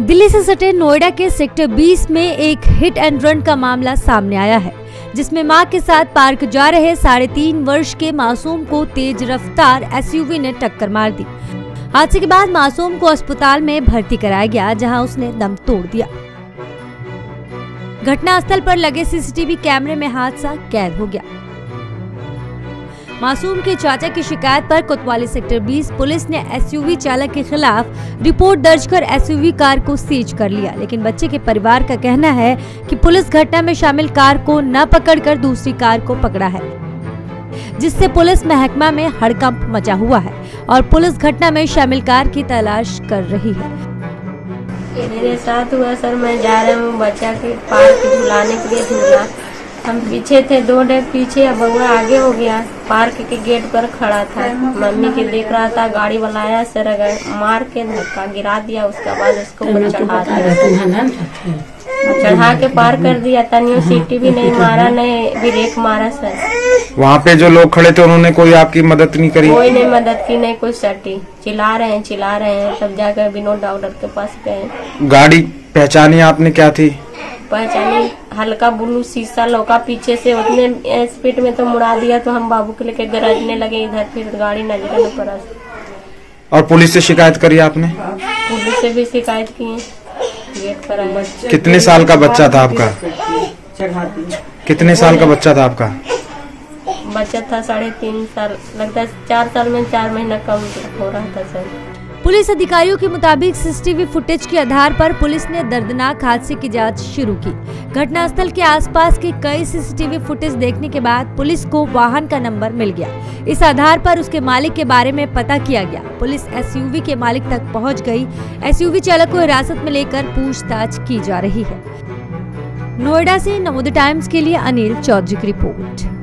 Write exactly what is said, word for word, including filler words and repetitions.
दिल्ली से सटे नोएडा के सेक्टर बीस में एक हिट एंड रन का मामला सामने आया है, जिसमें मां के साथ पार्क जा रहे साढ़े तीन वर्ष के मासूम को तेज रफ्तार एसयूवी ने टक्कर मार दी। हादसे के बाद मासूम को अस्पताल में भर्ती कराया गया, जहां उसने दम तोड़ दिया। घटनास्थल पर लगे सीसीटीवी कैमरे में हादसा कैद हो गया। मासूम के चाचा की शिकायत पर कोतवाली सेक्टर बीस पुलिस ने एसयूवी चालक के खिलाफ रिपोर्ट दर्ज कर एसयूवी कार को सीज कर लिया, लेकिन बच्चे के परिवार का कहना है कि पुलिस घटना में शामिल कार को न पकड़कर दूसरी कार को पकड़ा है, जिससे पुलिस महकमा में हड़कंप मचा हुआ है और पुलिस घटना में शामिल कार की तलाश कर रही है। मेरे साथ हुआ सर, मैं जा रहा हूँ बच्चा के पार्क झुलाने के लिए झूला। हम पीछे थे, दो डेग पीछे, अब बउआ आगे हो गया। पार्क के गेट पर खड़ा था, मम्मी के देख रहा था। गाड़ी वाला आया, सर अगर मार के धक्का गिरा दिया, उसके बाद उसको चढ़ा दिया, चढ़ा के पार कर दिया। तनियो सीटी भी नहीं मारा, नहीं ब्रेक मारा सर। वहाँ पे जो लोग खड़े थे उन्होंने कोई आपकी मदद नहीं करी? कोई नहीं मदद की, नहीं कोई सटी। चिल्ला रहे हैं चिल्ला रहे हैं तब जाकर विनोद डॉक्टर के पास गए। गाड़ी पहचानी आपने क्या थी? पहचानी, हल्का ब्लू शीशा लौका पीछे से, उतने स्पीड में तो मुड़ा दिया। तो हम बाबू के लेके गरजने लगे इधर, फिर गाड़ी नजर में पड़ा। और पुलिस से शिकायत करी आपने? पुलिस से भी शिकायत की, गेट पर आए। कितने साल का बच्चा था आपका? कितने साल का बच्चा था आपका? बच्चा था साढ़े तीन साल, लगता है चार साल में चार महीना कम हो रहा था सर। पुलिस अधिकारियों के मुताबिक सीसीटीवी फुटेज के आधार पर पुलिस ने दर्दनाक हादसे की जांच शुरू की। घटनास्थल के आसपास के कई सीसीटीवी फुटेज देखने के बाद पुलिस को वाहन का नंबर मिल गया। इस आधार पर उसके मालिक के बारे में पता किया गया। पुलिस एसयूवी के मालिक तक पहुंच गई। एसयूवी चालक को हिरासत में लेकर पूछताछ की जा रही है। नोएडा से नवोदय टाइम्स के लिए अनिल चौधरी की रिपोर्ट।